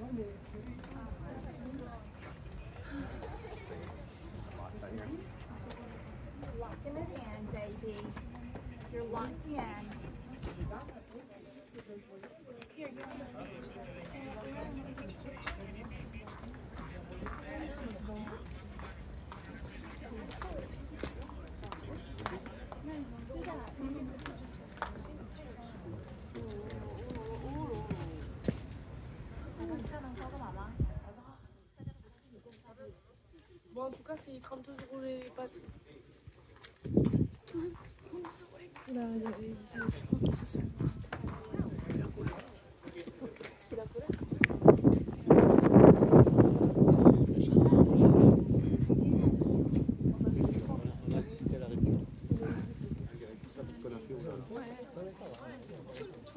Locked in baby. You're locked in. Here, you want to stand up there and take a picture? This one's more. Do that. Bon, en tout cas, c'est 32 € les pâtes. Là, il y avait, je crois qu'ils se sont... La colère. On a assisté à la réunion. Parce qu'on a fait au